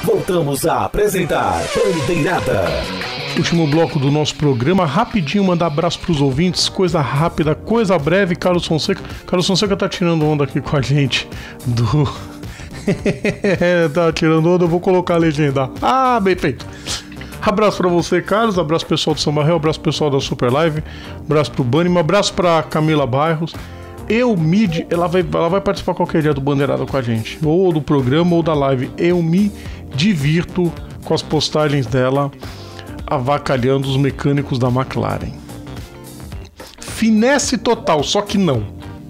Voltamos a apresentar Bandeirada. Último bloco do nosso programa, rapidinho mandar abraço pros ouvintes, coisa rápida, coisa breve. Carlos Fonseca tá tirando onda aqui com a gente tá tirando onda, eu vou colocar a legenda. Ah, bem feito. Abraço pra você, Carlos, abraço pro pessoal do São Barrel, abraço pro pessoal da Super Live, abraço pro Bunny, um abraço pra Camila Bairros. Eu ela vai participar qualquer dia do Bandeirada com a gente, ou do programa ou da live. Eu me divirto com as postagens dela avacalhando os mecânicos da McLaren. Finesse total, só que não.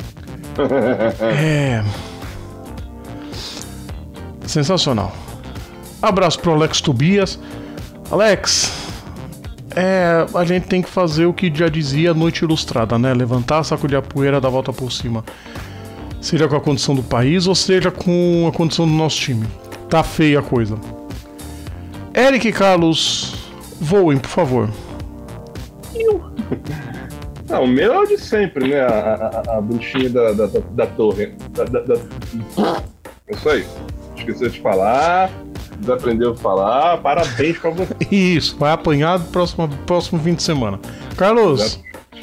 Sensacional. Abraço pro Alex Tobias. Alex, a gente tem que fazer o que já dizia Noite Ilustrada, né? Levantar, sacudir a poeira, dar a volta por cima. Seja com a condição do país ou seja com a condição do nosso time. Tá feia a coisa. Eric e Carlos, voem, por favor. Não, o meu é o de sempre, né? A bruxinha da torre. É isso aí. Esqueceu de falar. Desaprendeu a falar. Parabéns pra você. Isso, vai apanhar do próximo fim de semana. Carlos.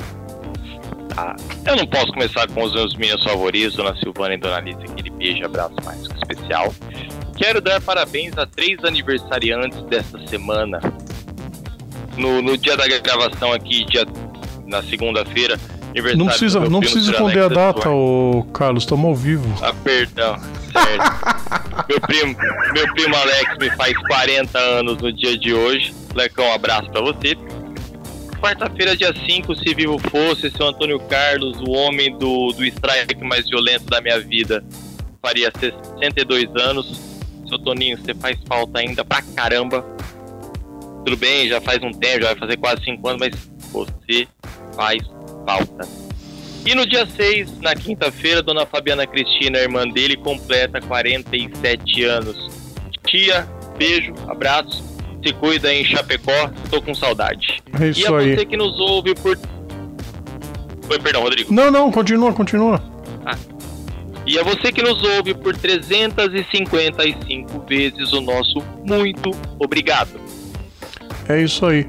Eu não posso começar com os meus meninos favoritos, Dona Silvana e Dona Alice, aquele beijo, abraço mais que especial. Quero dar parabéns a 3 aniversariantes desta semana. No dia da gravação aqui, na segunda-feira, aniversário. Não precisa esconder a data, ô Carlos, estamos ao vivo. Perdão, certo. meu primo Alex me faz 40 anos no dia de hoje. Lecão, um abraço pra você. Quarta-feira, dia 5, se vivo fosse, seu Antônio Carlos, o homem do strike mais violento da minha vida, faria 62 anos. Seu Toninho, você faz falta ainda pra caramba. Tudo bem, já faz um tempo, já vai fazer quase 5 anos, mas você faz falta. E no dia 6, na quinta-feira, Dona Fabiana Cristina, irmã dele, completa 47 anos. Tia, beijo, abraço, se cuida em Chapecó, tô com saudade. É isso e a aí. você que nos ouve por... Oi, perdão, Rodrigo. Não, continua. E a você que nos ouve por 355 vezes o nosso muito obrigado. É isso aí.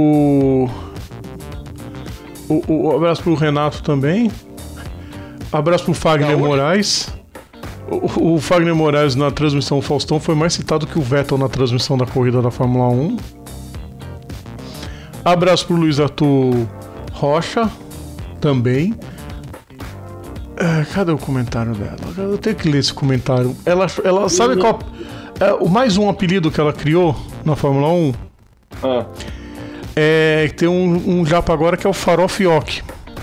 O abraço pro Renato também. Abraço pro Fagner Moraes. O Fagner Moraes na transmissão Faustão foi mais citado que o Vettel na transmissão da corrida da Fórmula 1. Abraço pro Luiz Arthur Rocha também. Cadê o comentário dela? Eu tenho que ler esse comentário. Ela sabe qual o mais um apelido que ela criou na Fórmula 1? Tem um japa agora que é o Farofioque.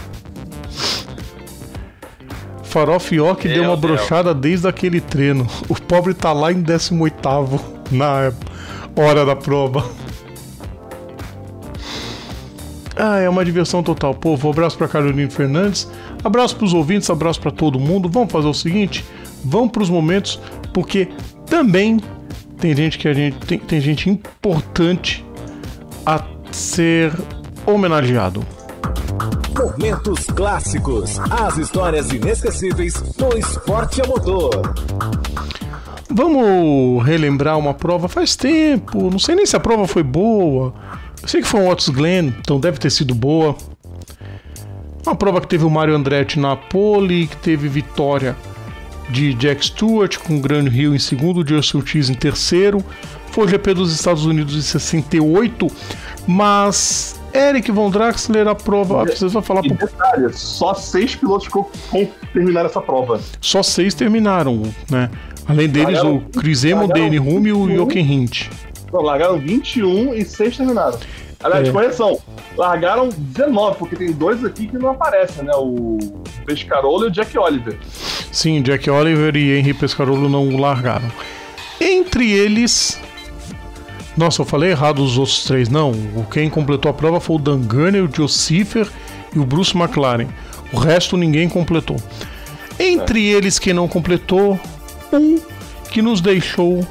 Farofioque deu uma brochada desde aquele treino. O pobre tá lá em 18º na hora da prova. É uma diversão total, povo. Abraço pra Carolina Fernandes. Abraço pros ouvintes, abraço pra todo mundo. Vamos fazer o seguinte, vamos pros momentos, porque também tem gente importante a ser homenageado. Momentos clássicos, as histórias inesquecíveis do esporte a motor. Vamos relembrar uma prova faz tempo, não sei nem se a prova foi boa. Eu sei que foi um Otis Glen, então deve ter sido boa. Uma prova que teve o Mario Andretti na pole, que teve vitória de Jack Stewart com o Grant Hill em segundo, o Joe Surtees em terceiro. Foi o GP dos Estados Unidos em 68, mas Eric Von Draxler, a prova... Vocês vão falar... detalhe, só 6 pilotos terminaram essa prova. Só 6 terminaram, né? Além deles, o Chris Amon, Danny Hume e o Jochen Rindt. Não, largaram 21 e 6 terminaram. Aliás, correção, largaram 19, porque tem 2 aqui que não aparecem, né? O Pescarolo e o Jack Oliver. Sim, Jack Oliver e Henry Pescarolo não largaram. Entre eles... Nossa, eu falei errado os outros 3, não. Quem completou a prova foi o Dan Gurney, o Joe Ciffer e o Bruce McLaren. O resto ninguém completou. Entre eles, quem não completou, um que nos deixou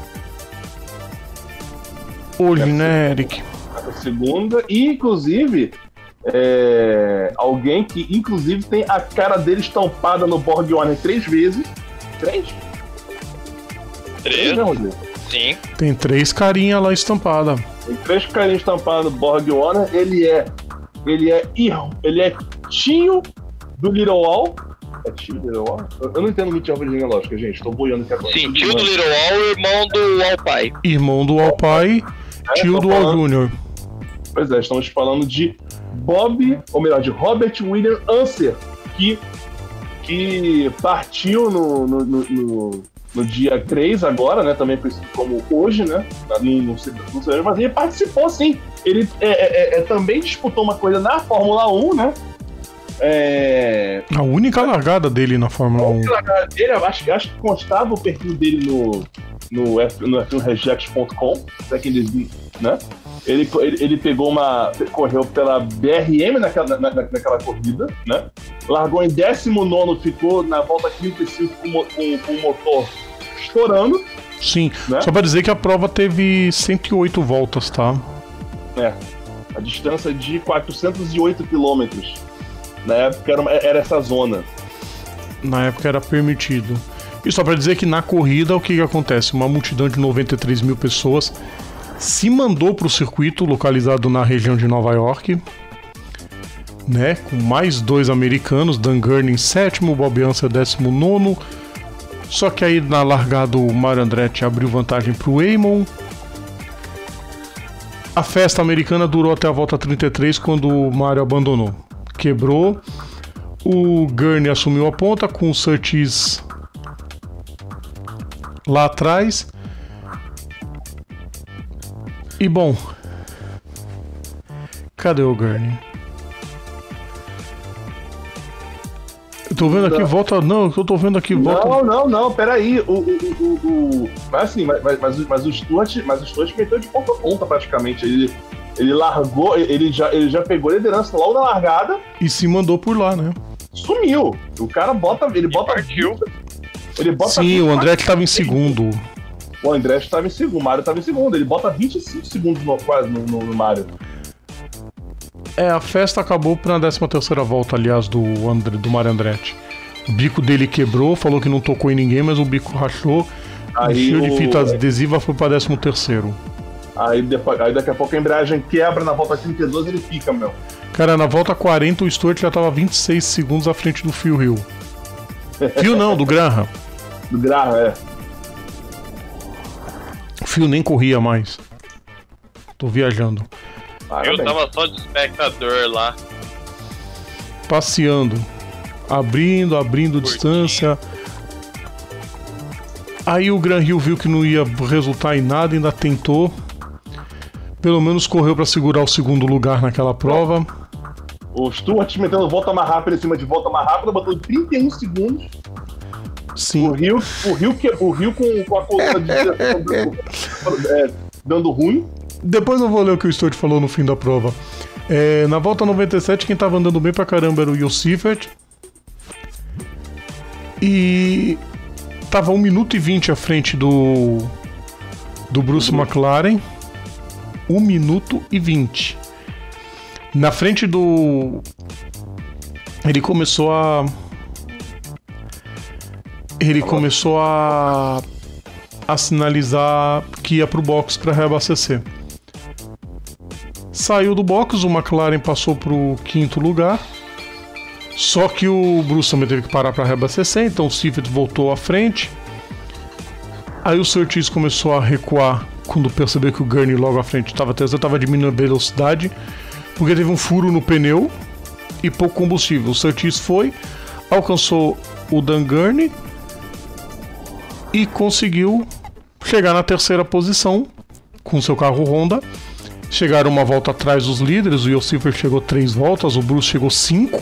hoje, né, Eric? A segunda, e inclusive, alguém que inclusive tem a cara dele estampada no Borg Warner 3 vezes. 3? 3? Sim. Tem 3 carinhas lá estampadas. Tem 3 carinhas estampados no Borg Warner. Ele é tio do Little All. É tio do Little All? Eu não entendo muito de árvore genealógica, gente. Tô boiando aqui agora. Sim, tio do Little All, irmão do Alpai. Irmão do Alpai, tio do Al Jr. Pois é, estamos falando de Robert William Unser, que partiu no dia 3 agora, né? Também conhecido como hoje, né? Não sei, mas ele participou, sim. Ele também disputou uma coisa na Fórmula 1, né? A única largada dele na Fórmula 1. A única largada dele, acho que constava o perfil dele no F1Reject.com, né? Ele correu pela BRM naquela corrida, né? Largou em 19º, ficou na volta 35 com o motor estourando. Sim, né? Só pra dizer que a prova teve 108 voltas, tá? A distância de 408 quilômetros. Na época era essa zona. Na época era permitido. E só pra dizer que na corrida, o que acontece? Uma multidão de 93 mil pessoas se mandou pro circuito localizado na região de Nova York, né? Com mais 2 americanos, Dan Gurney em 7º, Bob Unser 19º. Só que aí na largada o Mario Andretti abriu vantagem pro Eamon. A festa americana durou até a volta 33, quando o Mario abandonou. Quebrou. O Gurney assumiu a ponta com o Surtees lá atrás. E bom, cadê o Gurney? Eu tô vendo aqui, volta. Não, eu tô vendo aqui, volta. Não, peraí. Mas o Stuart meteu de ponta a ponta praticamente. Ele largou, ele já pegou a liderança logo na largada. E se mandou por lá, né? Sumiu. O cara bota. Partiu. Sim, o Andretti tava em 2º. O Andretti tava em 2º, o Mario tava em 2º. Ele bota 25 segundos quase no Mario. A festa acabou na 13ª volta, aliás, do Mario Andretti. O bico dele quebrou, falou que não tocou em ninguém, mas o bico rachou. Encheu de fita adesiva, foi pra 13º. Aí daqui a pouco a embreagem quebra, na volta 32 ele fica, meu. Cara, na volta 40 o Stuart já tava 26 segundos à frente do Phil Hill. Phil não, do Graham. Do Graham, O Phil nem corria mais. Tô viajando. Eu tava só de espectador lá. Passeando. Abrindo distância. Aí o Graham Hill viu que não ia resultar em nada, ainda tentou. Pelo menos correu pra segurar o 2º lugar naquela prova. O Stuart metendo volta mais rápida em cima de volta mais rápida, botou 31 segundos. Sim. O Rio com a coluna de dando ruim. Depois eu vou ler o que o Stuart falou no fim da prova. Na volta 97, quem tava andando bem pra caramba era o Will Seifert. E tava 1 minuto e 20 à frente do Bruce McLaren. 1 minuto e 20. Na frente do... Ele começou a sinalizar que ia pro box para reabastecer. Saiu do box, o McLaren passou pro 5º lugar. Só que o Bruce também teve que parar para reabastecer, então o Seifert voltou à frente. Aí o Surtees começou a recuar quando percebeu que o Gurney logo à frente estava diminuindo a velocidade, porque teve um furo no pneu e pouco combustível. O Surtees alcançou o Dan Gurney e conseguiu chegar na 3ª posição com seu carro Honda. Chegaram uma volta atrás dos líderes, o Will Seifert chegou 3 voltas, o Bruce chegou 5.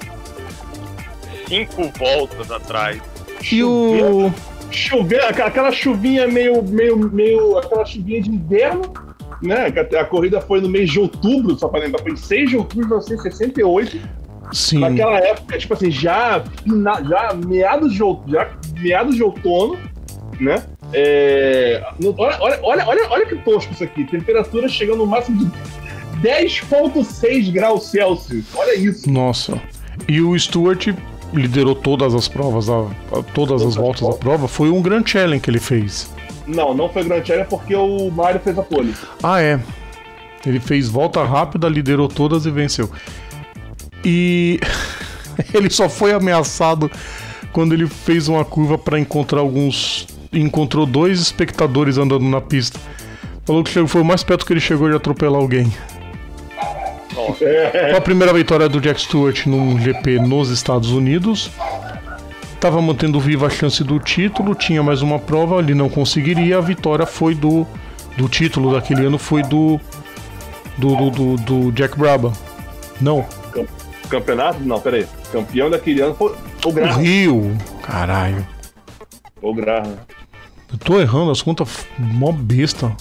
5 voltas atrás. E o... aquela chuvinha meio aquela chuvinha de inverno, né? A corrida foi no mês de outubro, só pra lembrar, foi em 6 de outubro de 1968. Sim. Naquela época, tipo assim, já meados de outono, né? Olha que tosco isso aqui. Temperatura chegando no máximo de 10,6 graus Celsius. Olha isso. Nossa. E o Stuart liderou todas as provas, todas as voltas da prova. Foi um grande challenge que ele fez. Não foi Grand Challenge porque o Mário fez a pole. Ah, é. Ele fez volta rápida, liderou todas e venceu. E ele só foi ameaçado quando ele fez uma curva para encontrar encontrou 2 espectadores andando na pista. Falou que foi o mais perto que ele chegou de atropelar alguém. Foi a primeira vitória do Jack Stewart num GP nos Estados Unidos. Estava mantendo viva a chance do título, tinha mais uma prova, ele não conseguiria. A vitória foi do título daquele ano, foi do Jack Brabham. Não. Campeonato? Não, peraí. Campeão daquele ano foi o Graham. O Rio. Caralho. O Graham. Eu tô errando as contas, mó besta.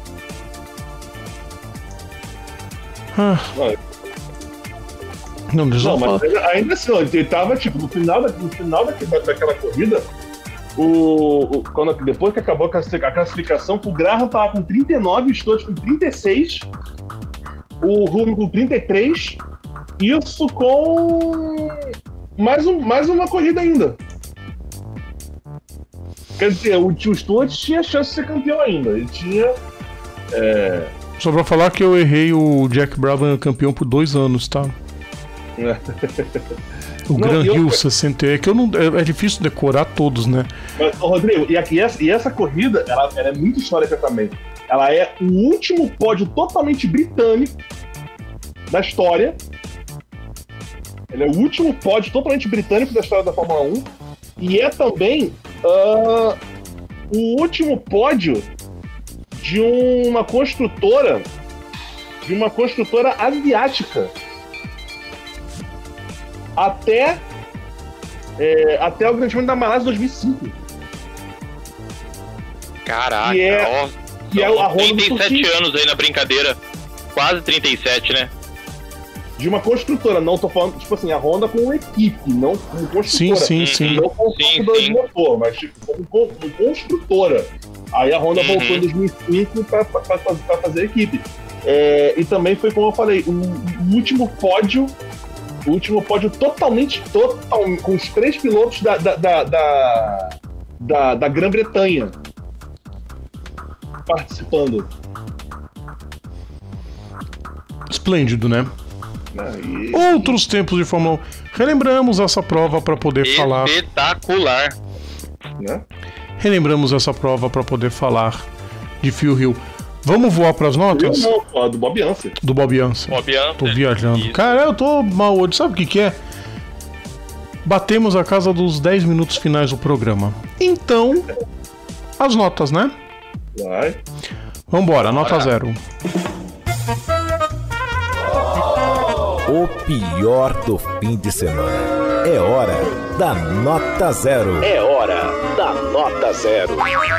Não, deixa eu falar. Mas ainda assim, ele tava tipo, no final daquela corrida, depois que acabou a classificação, o Graham tava com 39, o Stewart com 36, o Hulme com 33, isso com mais uma corrida ainda. Quer dizer, o Stewart tinha chance de ser campeão ainda. Ele tinha. Só pra falar que eu errei o Jack Brabham campeão por 2 anos, tá? O Gran Hill 60 é que eu não, é difícil decorar todos, né? Mas, Rodrigo, e essa corrida, ela é muito histórica também. Ela é o último pódio totalmente britânico da história. Ele é o último pódio totalmente britânico da história da Fórmula 1. E é também o último pódio de uma construtora asiática até o Grande Prêmio da Malásia 2005. Caraca, que é a Honda 37 anos aí na brincadeira. Quase 37, né? De uma construtora, não tô falando, tipo assim, a Honda com uma equipe, não como construtora. Sim. Não como construtora de motor, mas tipo, como construtora. Aí a Honda voltou em 2005 pra fazer a equipe. E também foi, como eu falei, o último pódio totalmente com os 3 pilotos da Grã-Bretanha participando. Esplêndido, né? Outros tempos de Fórmula 1. Relembramos essa prova para poder falar. Espetacular. Né? Relembramos essa prova para poder falar de Phil Hill. Vamos voar para as notas? Não, do Bob Ansel. Do Bob Ansel. Tô viajando. Isso. Cara, eu tô mal hoje. Sabe o que é? Batemos a casa dos 10 minutos finais do programa. Então, as notas, né? Vai. Vambora, nota 0. O pior do fim de semana. É hora da nota 0. É hora da nota 0.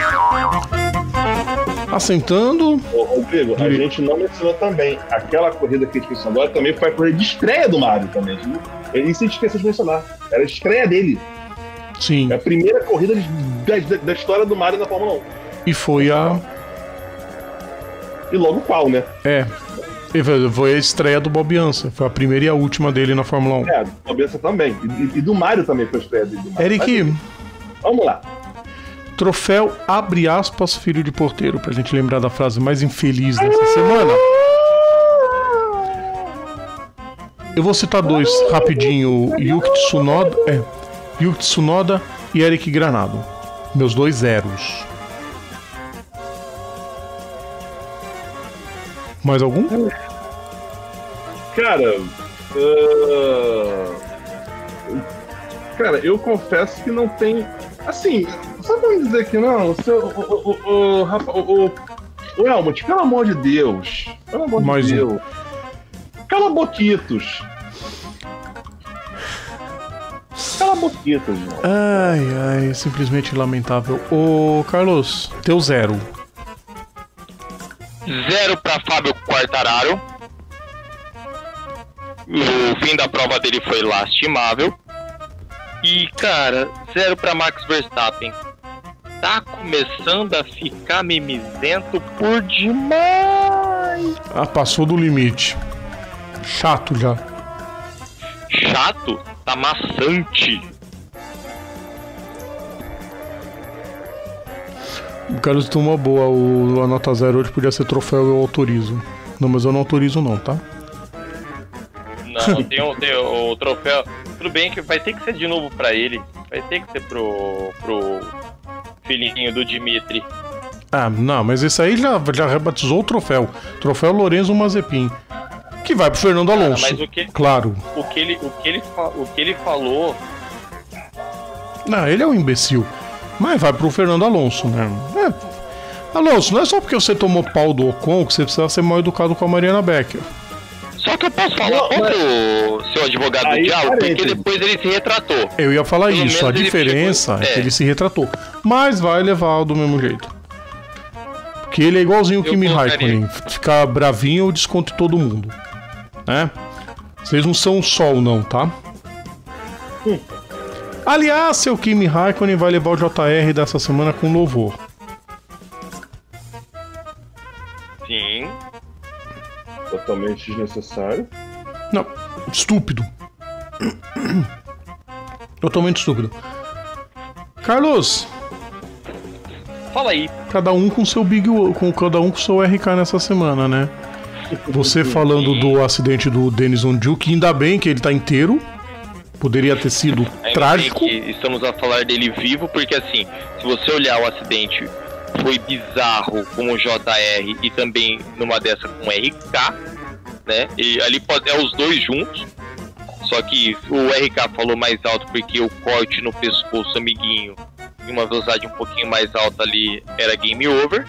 Assentando. Rodrigo, a gente não mencionou também aquela corrida que a gente mencionou agora, também foi a corrida de estreia do Mário também. Isso a gente esqueceu de mencionar. Era a estreia dele. Sim. É a primeira corrida da história do Mário na Fórmula 1. E foi a... E logo qual, né? Foi a estreia do Bob Ansel. Foi a primeira e a última dele na Fórmula 1. Do Bob Ansel também. E do Mário também foi a estreia dele. Eric, vamos lá. Troféu, abre aspas, filho de porteiro, pra gente lembrar da frase mais infeliz dessa semana. Eu vou citar 2 rapidinho. Yuki Tsunoda e Eric Granado. Meus 2 zeros. Mais algum? Cara, eu confesso que não tem... Assim, só pra me dizer que não, o Helmut, pelo amor de Deus. Pelo amor de Deus. Cala boquitos. Cala boquitos, mano. Ai, simplesmente lamentável. Ô, Carlos, teu 0. 0 para Fábio Quartararo. O fim da prova dele foi lastimável. E, cara, 0 para Max Verstappen. Tá começando a ficar mimizento por demais. Passou do limite. Chato já. Chato? Tá maçante. O Carlos tem uma boa, a nota 0 hoje podia ser troféu eu autorizo. Não, mas eu não autorizo não, tá? Não, tem o troféu. Tudo bem que vai ter que ser de novo pra ele. Vai ter que ser pro filhinho do Dimitri. Ah, não, mas esse aí já rebatizou o troféu. Troféu Lorenzo Mazepin. Que vai pro Fernando Alonso. Mas claro. O que ele falou. Não, ele é um imbecil. Mas vai pro Fernando Alonso, né? Alonso, não é só porque você tomou pau do Ocon que você precisa ser mal educado com a Mariana Becker. Só que eu posso falar pro seu advogado do diabo, porque depois ele se retratou. Eu ia falar isso, a diferença é que ele se retratou. Mas vai levar do mesmo jeito. Porque ele é igualzinho o Kimi Raikkonen. Ficar bravinho eu desconto todo mundo. Né? Vocês não são o sol não, tá? Aliás, seu Kimi Raikkonen vai levar o JR dessa semana com louvor. Sim. Totalmente desnecessário. Não, estúpido. Totalmente estúpido. Carlos. Fala aí. Cada um com seu cada um com seu RK nessa semana, né? Você falando do acidente do Denis Ondiu, que ainda bem que ele tá inteiro. Poderia ter sido trágico. Estamos a falar dele vivo, porque assim, se você olhar o acidente, foi bizarro com o JR e também numa dessa com o RK, né? E ali é os dois juntos. Só que o RK falou mais alto porque o corte no pescoço, amiguinho, em uma velocidade um pouquinho mais alta ali, era game over.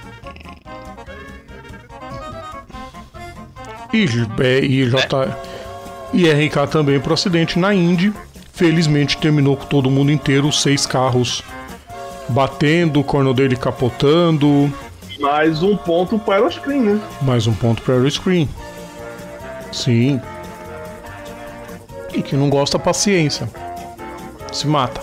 E RK também pro acidente na Indy. Felizmente terminou com todo mundo inteiro, 6 carros batendo, o corno dele capotando. Mais um ponto para o aeroscreen, né? Mais um ponto para o aeroscreen. Sim. E que não gosta, paciência. Se mata.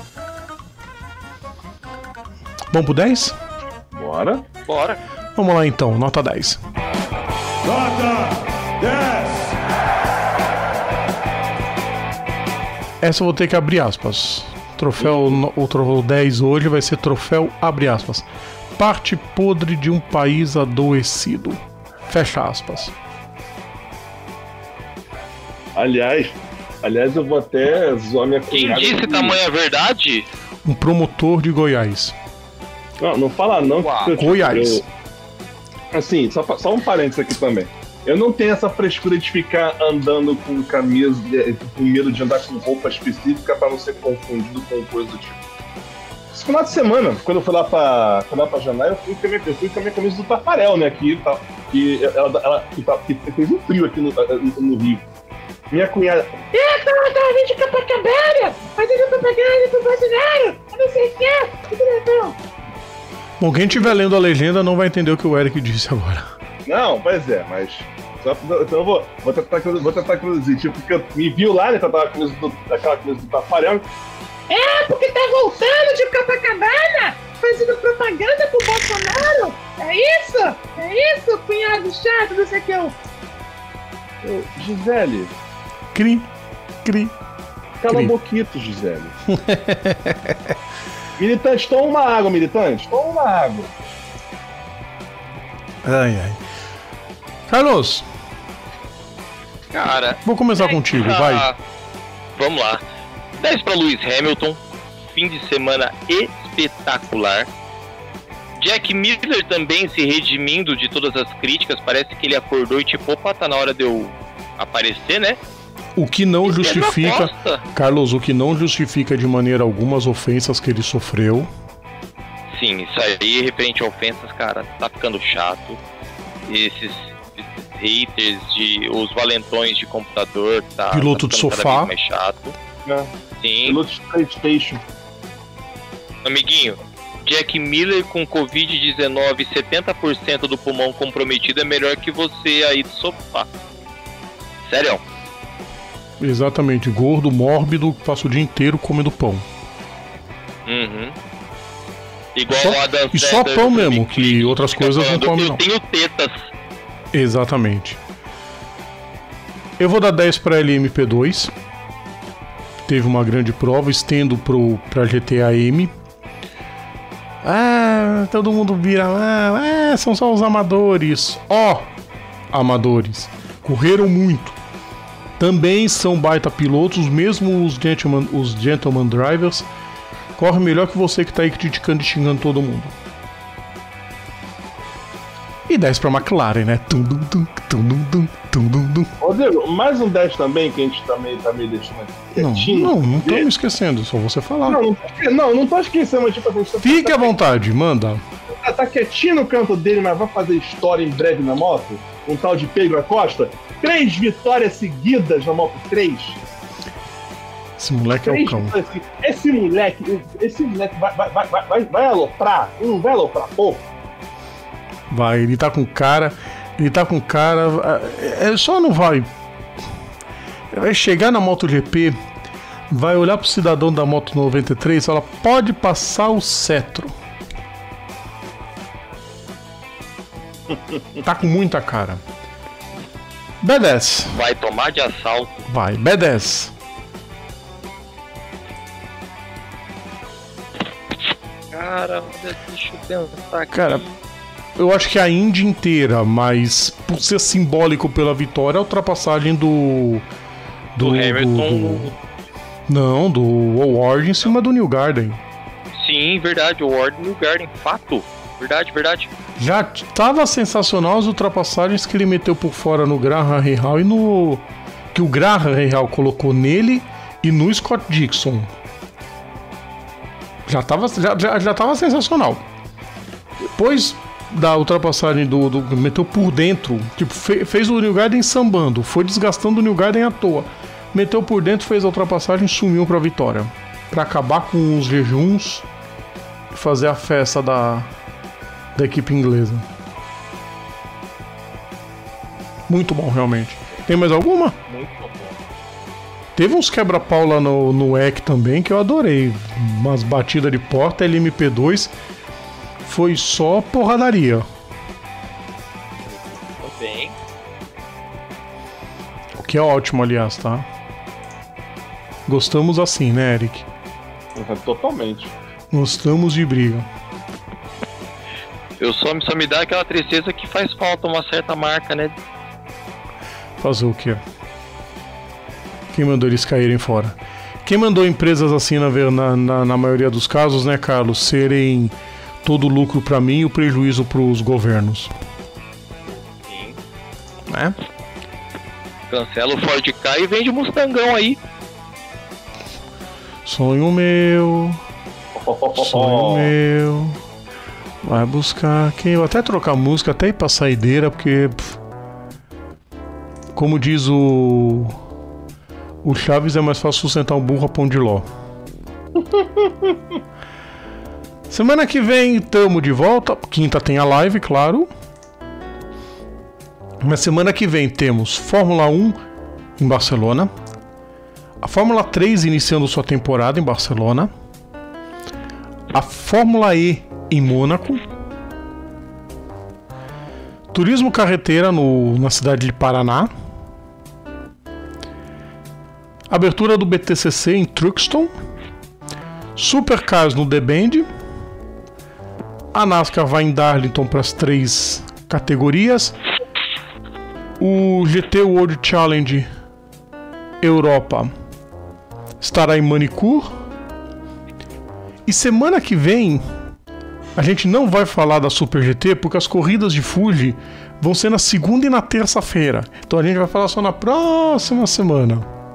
Vamos pro 10? Bora. Bora. Vamos lá então, nota 10. Nota 10. Essa eu vou ter que abrir aspas. O troféu 10 hoje vai ser troféu, abre aspas, parte podre de um país adoecido. Fecha aspas. Aliás, eu vou até zoar minha cunhada. Quem disse tamanha verdade? Um promotor de Goiás. Não fala não. Goiás. Assim, só um parênteses aqui também. Eu não tenho essa frescura de ficar andando com camisa, com medo de andar com roupa específica pra não ser confundido com coisa do tipo. Esse final de semana, quando eu fui lá pra Janaína, eu fui com a minha camisa do Tafarel, né? Que fez um frio aqui no Rio. Minha cunhada. Eu tava vindo de Copacabana, fazendo propaganda pro Bolsonaro, eu não sei o que é. Bom, quem estiver lendo a legenda não vai entender o que o Eric disse agora. Não, pois é, mas. Então eu vou tentar traduzir. Tipo, porque me viu lá, né? Que eu tava com aquela camisa do Tafarel. É, porque tá voltando de Copacabana, fazendo propaganda pro Bolsonaro. É isso, cunhado chato, não sei o que eu. Gisele. Cri. Cala a boquita, Gisele. Militante, toma uma água, militante. Toma uma água. Ai. Carlos. Cara. Vou começar contigo, vai. Vamos lá. 10 para Lewis Hamilton. Fim de semana espetacular. Jack Miller também se redimindo de todas as críticas. Parece que ele acordou e tipo, opa, tá na hora de eu aparecer, né? O que não justifica, Carlos, o que não justifica de maneira alguma as ofensas que ele sofreu. Sim, isso aí, referente a ofensas, cara, tá ficando chato. Esses haters, os valentões de computador, tá piloto de sofá, mais chato. Sim. Piloto de PlayStation. Amiguinho, Jack Miller com Covid-19, 70% do pulmão comprometido é melhor que você aí do sofá. Sério? Exatamente, gordo, mórbido, passa o dia inteiro comendo pão. Uhum. Igual a Dan e só pão mesmo, que outras coisas não comem não. Eu tenho tetas. Exatamente. Eu vou dar 10 para LMP2. Teve uma grande prova, estendo pra GTA M. Todo mundo vira lá. São só os amadores. Amadores. Correram muito. Também são baita pilotos, mesmo os gentleman drivers. Corre melhor que você que tá aí criticando e xingando todo mundo. E 10 pra McLaren, né? Rodrigo, mais um 10 também, que a gente também tá meio deixando aqui quietinho. Não tô me esquecendo, só você falar. Não tô esquecendo, mas tipo assim... Fique à vontade, manda. Tá quietinho no canto dele, mas vai fazer história em breve na moto? Um tal de Pedro Acosta? 3 vitórias seguidas na Moto 3. Esse moleque é o cão. Esse moleque vai aloprar? Não vai aloprar pouco? Vai, ele tá com cara. Ele só não vai. Vai chegar na MotoGP, vai olhar pro cidadão da Moto 93 e falar: pode passar o cetro. Tá com muita cara. B10. Vai tomar de assalto. Vai, B10. Cara, deixa eu pensar aqui. Cara, eu acho que a Indy inteira, mas por ser simbólico pela vitória, a ultrapassagem do Hamilton. Do Howard em cima do Newgarden. Sim, verdade, o Howard e o Newgarden, fato. Verdade. Já tava sensacional as ultrapassagens que ele meteu por fora no Graham Rahal e no... que o Graham Rahal colocou nele e no Scott Dixon. Já tava sensacional. Depois da ultrapassagem do meteu por dentro, tipo, fez o Newgarden sambando, foi desgastando o Newgarden à toa. Meteu por dentro, fez a ultrapassagem e sumiu pra vitória. Pra acabar com os jejuns e fazer a festa da equipe inglesa. Muito bom, realmente. Tem mais alguma? Muito bom. Teve uns quebra-pau lá no EC também que eu adorei. Umas batidas de porta, LMP2. Foi só porradaria. Bem. O que é ótimo, aliás, tá? Gostamos assim, né, Eric? Totalmente. Gostamos de briga. Só me dá aquela tristeza que faz falta uma certa marca, né? Fazer o quê? Quem mandou eles caírem fora? Quem mandou empresas assim, na maioria dos casos, né, Carlos, serem todo o lucro pra mim e o prejuízo pros governos? Sim. Né? Cancela o Ford Ka e vende Mustangão aí. Sonho meu. Sonho meu. Vai buscar quem? Eu até trocar música, até ir pra saideira, porque como diz o Chaves, é mais fácil sustentar um burro a pão de ló. Semana que vem tamo de volta. Quinta tem a live, claro. Mas semana que vem temos Fórmula 1 em Barcelona, a Fórmula 3 iniciando sua temporada em Barcelona, a Fórmula E em Mônaco, turismo carreteira na cidade de Paraná, abertura do BTCC em Truxton, Supercars no The Bend, a NASCAR vai em Darlington para as 3 categorias, o GT World Challenge Europa estará em Manicure, e semana que vem a gente não vai falar da Super GT porque as corridas de Fuji vão ser na segunda e na terça-feira. Então a gente vai falar só na próxima semana.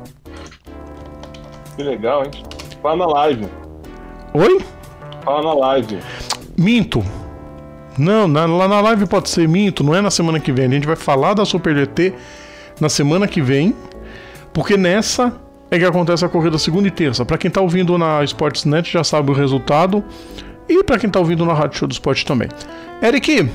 Que legal, hein? Fala na live. Oi? Fala na live. Minto. Não, lá na live pode ser minto, não é na semana que vem. A gente vai falar da Super GT na semana que vem, porque nessa é que acontece a corrida segunda e terça. Pra quem tá ouvindo na Sportsnet já sabe o resultado. E pra quem tá ouvindo na Rádio Show do Sport também. Eric,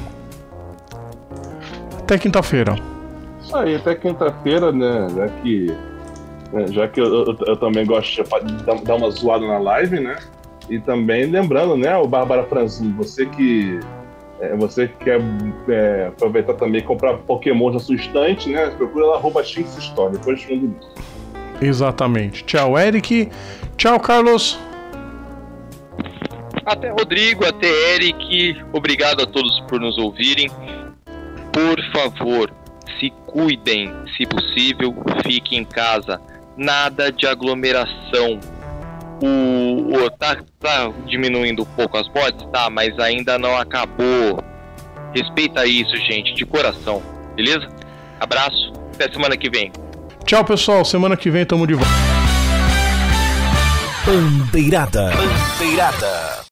até quinta-feira. Isso aí, até quinta-feira, né? Já que eu também gosto de dar uma zoada na live, né? E também lembrando, né, o Bárbara Franzin, você que quer aproveitar também e comprar Pokémon na sua estante, né? Procura lá @XStore, depois eu respondo isso. Exatamente. Tchau, Eric. Tchau, Carlos. Até Rodrigo, até Eric, obrigado a todos por nos ouvirem. Por favor, se cuidem, se possível, fiquem em casa. Nada de aglomeração. Tá diminuindo um pouco as mortes, tá, mas ainda não acabou. Respeita isso, gente, de coração, beleza? Abraço, até semana que vem. Tchau, pessoal, semana que vem tamo de volta. Bandeirada.